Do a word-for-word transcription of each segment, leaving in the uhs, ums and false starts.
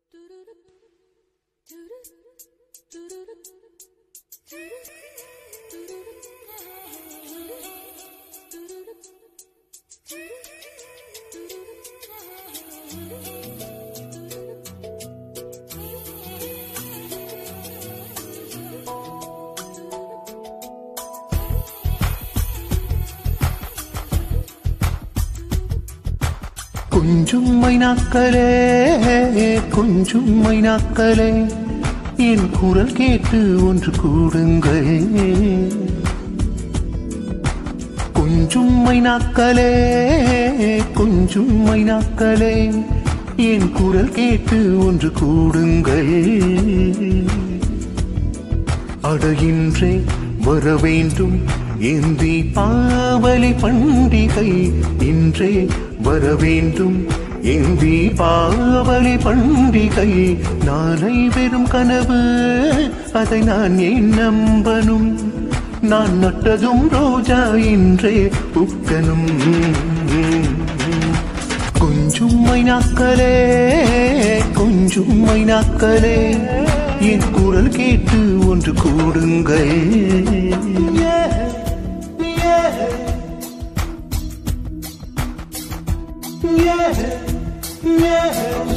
கொஞ்சம் மைனாக்களே கொஞ்சம் மைனாக்களே என் குரல் கேட்டு ஒன்று கூடுங்கள். கொஞ்சம் மைனாக்களே கொஞ்சம் மைனாக்களே என் குரல் கேட்டு ஒன்று கூடுங்கள். அடையின்றே வர வேண்டும் என் தீபாவளி பண்டிகை இன்றே வர வேண்டும் என் தீபாவளி பண்டிகை. நாளை வெறும் கனவு அதை நான் ஏன் நம்பனும்? நான் நட்டதும் ரோஜா இன்றே பூக்கணும். கொஞ்சம் மைனாக்களே கொஞ்சம் மைனாக்களே என் குரல் கேட்டு ஒன்று கூடுங்கள். Yeah, yeah.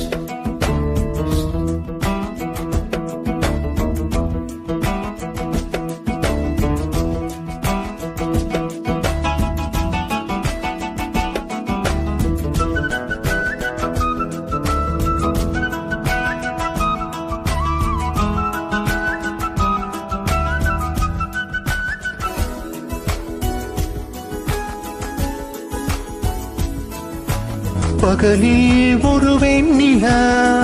பகலில் ஒரு வெண்ணிலா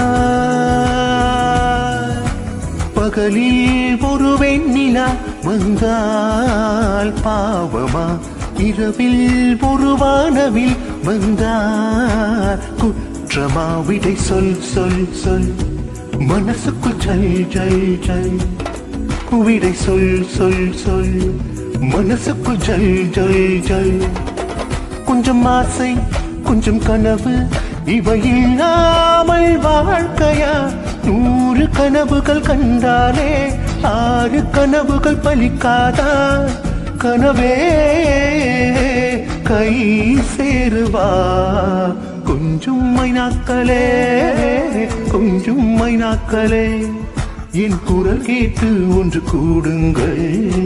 பகலில் ஒரு வெண்ணிலா வந்தால் பாவமா? இரவில் ஒரு வானவில் வந்தால் குற்றமா? விடை சொல் சொல் சொல் மனசுக்குள் ஜல் ஜல் ஜல். விடை சொல் சொல் சொல் மனசுக்குள் ஜல் ஜல் ஜல். கொஞ்சம் ஆசை கொஞ்சம் கனவு இவை இல்லாமல் வாழ்க்கையா? நூறு கனவுகள் கண்டாலே ஆறு கனவுகள் பலிக்காதா? கனவே கை சேருவா? கொஞ்சம் மைனாக்களே கொஞ்சம் மைனாக்களே என் குரல் கேட்டு ஒன்று கூடுங்கள்.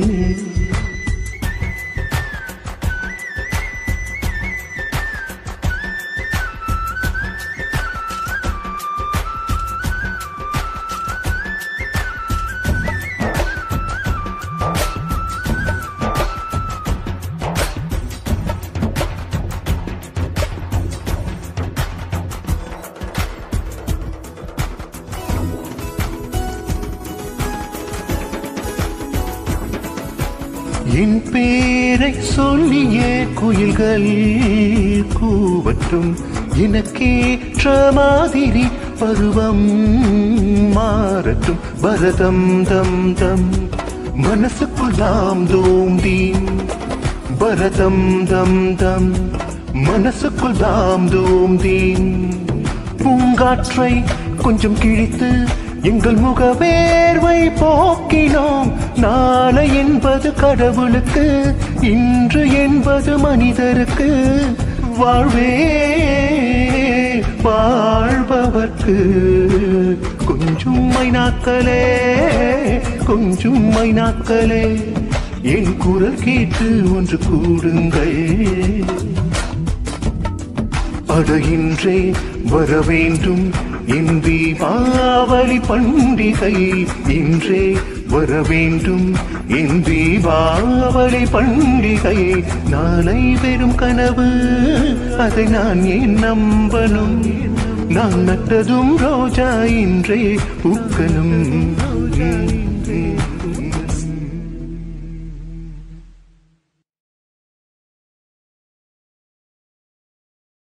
என் பேரை சொல்லியே குயில்கள் கூவட்டும். எனக்கேற்ற மாதிரி பருவம் மாறட்டும். பரதம் தம் தம் மனசுக்குள் தாம் தோந்தீன். பரதம் தம் தம் மனசுக்குள் தாம் தோந்தீன். பூங்காற்றை கொஞ்சம் கிழித்து எங்கள் முகவேர்வை போக்கினோம். நாளை என்பது கடவுளுக்கு, இன்று என்பது மனிதருக்கு. வாழ்வே வாழ்பவர்க்கு. கொஞ்சம் மைனாக்களே கொஞ்சம் மைனாக்களே என் குரல் கேட்டு ஒன்று கூடுங்கள். அடையின்றே வர வேண்டும் என் தீபாவளி பண்டிகை இன்றே வர வேண்டும் என் தீபாவளி பண்டிகை. நாளை வெறும் கனவு அதை நான் ஏன் நம்பனும்? நான் நட்டதும் ரோஜா இன்றே பூக்கணும்.